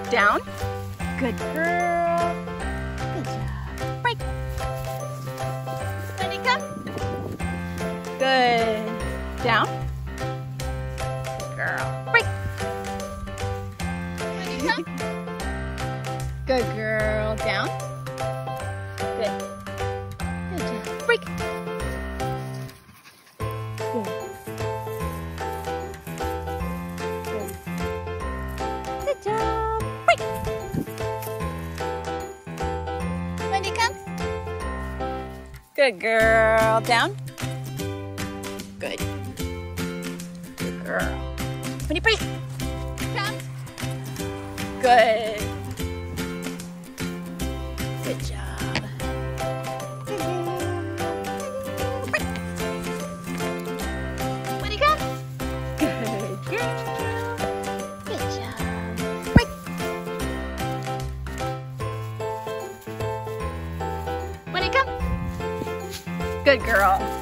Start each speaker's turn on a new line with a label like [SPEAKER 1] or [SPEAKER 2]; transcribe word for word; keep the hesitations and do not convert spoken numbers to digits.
[SPEAKER 1] Down. Good girl. Good job. Break. Wendy, come. Good. Down. Good girl. Break. Wendy, come. Good girl. Down. Good. Good job. Break. Good. Good job. Break. Wendy, come. Good girl. Down. Good. Good girl. Wendy, break. Down. Good. Good job. Good girl. Break. Wendy, come. Good girl. Good job. Break. Wendy, come. Good girl.